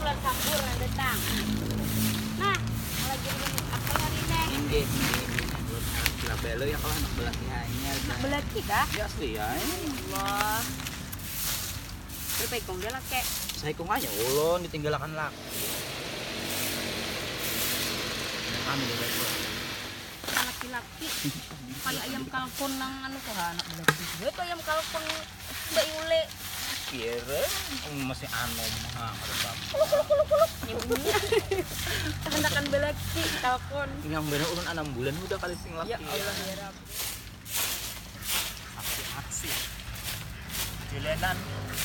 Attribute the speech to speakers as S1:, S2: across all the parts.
S1: pulang sambur datang. Nah, lagi minum apa hari ini?
S2: Hindi. Sila belo ya kalau anak belakihannya.
S1: Nak belaki kah?
S2: Ya asli ya.
S1: Allah. Berapa ikong dia laki?
S2: Saya kong aja ulun ditinggalkan lak. Kami udah tua.
S1: Laki-laki. Kayak ayam kalkun nang anu kok anak belaki. Itu ayam kalkun Mbak Yule.
S2: Kira masih anu mah ada bab.
S1: Kehendakan belaki kalkun.
S2: Yang bener ulun 6 bulan udah kali sing laki.
S1: Ya Allah ya Rabb.
S2: Aksi. Jelenan.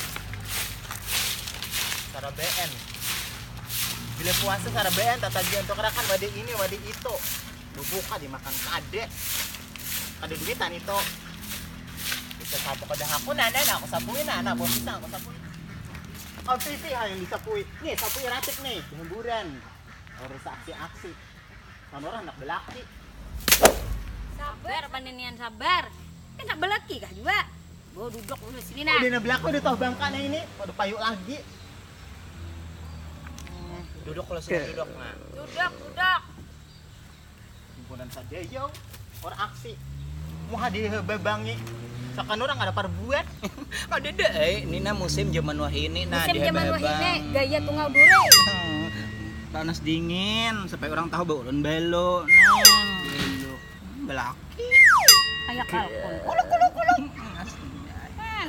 S2: Cara BN. Bila puasa cara BN tatagian untuk kan wadi ini wadi itu. Buka dimakan kade. Kade duitan itu. Bisa sapu kada aku nana aku sapuin nana bos bisa aku sapuin. Oh TV yang disapuin. Nih sapuin ratik nih hiburan. Harus aksi-aksi. Kan orang anak belaki.
S1: Sabar panenian sabar. Kan nak belaki kah juga? Gua duduk dulu sini nah.
S2: Udah belakang udah toh bangkanya ini. Waduh payuk lagi. Duduk kalau sudah duduk nah.
S1: Duduk.
S2: Himpunan sadeyo orang aksi. Mau hadir bebangi. Sakan orang ada perbuat. Ada deh, ini nah musim zaman wahini nah
S1: musim
S2: dia
S1: zaman
S2: bebang.
S1: wahini gaya tunggal dure.
S2: Panas dingin supaya orang tahu bahwa ulun belo nah. Belo. Belaki.
S1: Kayak kalkun.
S2: Kuluk.
S1: Kan.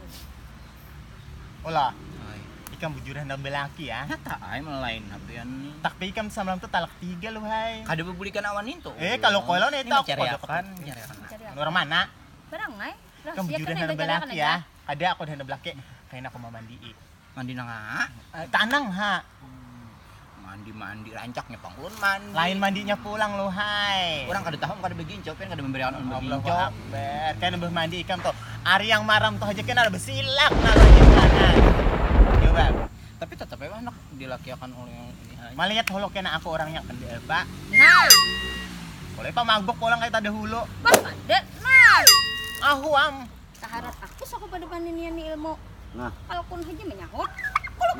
S3: Olah, ikan bujuran dan belaki ya.
S2: Tak ay malain habian ni.
S3: Tapi ikan samalam tuh talak 3 lu hai.
S2: Kada bebulikan awan itu.
S3: Kalau kolon itu aku
S2: cariakan.
S3: orang mana?
S1: Barang ay.
S3: Ikan bujuran dan belaki ya. Ada aku dan belaki. Kayaknya aku mau mandi.
S2: Mandi na nga.
S3: Tanang ha.
S2: Mandi rancaknya pang ulun mandi.
S3: Lain mandinya pulang lu hai.
S2: Orang kada tahu kada beginco kan kada memberikan on
S3: Allahu
S2: beginco.
S3: Akbar. Kan udah mandi ikan tuh. Ari yang maram tuh aja kan ada besilak nalanya sana. Coba.
S2: Tapi tetap ya anak dilakiakan oleh yang ini.
S3: Malihat holo kena aku orangnya kan Pak.
S1: Nah,
S3: Boleh pa magbok pulang kayak tadi hulu.
S1: bas ada. Nah,
S3: Ahuam.
S1: taharat aku sok pada panenian ni ilmu.
S2: Nah.
S1: Kalkun aja menyahut. Kuluk.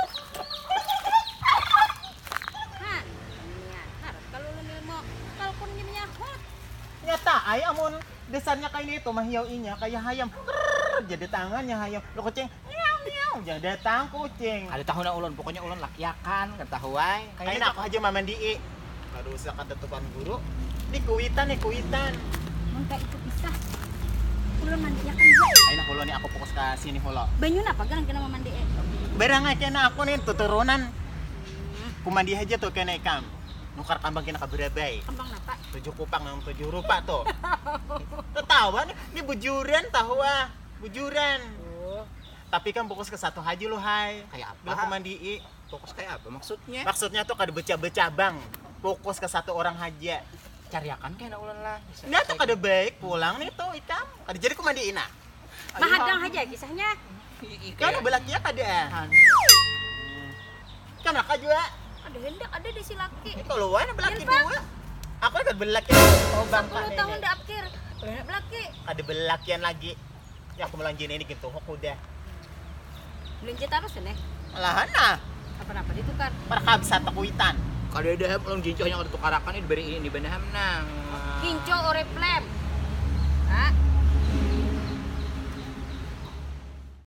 S1: Nah, panenian harap kalau lu ilmu kalkun aja menyahut.
S3: Nyata ay amun dasarnya kayak itu mahiyaw inya kayak hayam. Jadi tangannya hayam. Lo kucing. Miau. Jadi datang kucing.
S2: Ada tahu na ulun pokoknya ulun lakiakan kada tahu ay.
S3: Kayaknya aku aja mamandi. Kalau usah kata tuan guru. Ini kuitan.
S1: Muntah itu bisa. Ulun mandinya kan juga.
S3: Kayaknya holo nih aku fokus ke sini holo.
S1: Banyu apa gan kena mandi
S3: Berang kena aku nih tuturunan. Kumandi aja tuh kena ikam. Nukar kambang kena kaberabay.
S1: Kembang apa?
S3: 7 kupang yang 7 rupa tuh. Tahu ini bujuran tahu ah. Bujuran. Tapi kan fokus ke satu haji lu hai.
S2: Kayak apa?
S3: Lu kumandi.
S2: Fokus kayak apa maksudnya?
S3: Maksudnya tuh kada becabang. Fokus ke satu orang haji.
S2: Cariakan kena ulun lah.
S3: Nah tuh kada baik pulang nih tuh ikam. Kada jadi kumandiin ah.
S1: Mahadang aja kisahnya.
S3: Kan belakinya kada. Kanaka juga.
S1: Ada hendak ada di si laki.
S3: Kalau wae belaki
S1: Iya, Pak.
S3: dua. Aku kan belaki. Oh bangka.
S1: 10 tahun dah akhir. Udah belaki.
S3: Ada belakian lagi. Ya aku melanjin ini gitu hok udah.
S1: Belanja terus nih.
S3: Malahan nah.
S1: Apa-apa ditukar.
S3: Para kabsat takuitan.
S2: Kada ada ulun jinco yang ada tukarakan ini diberi ini benaham nang.
S1: Kinco ore plem. Hah?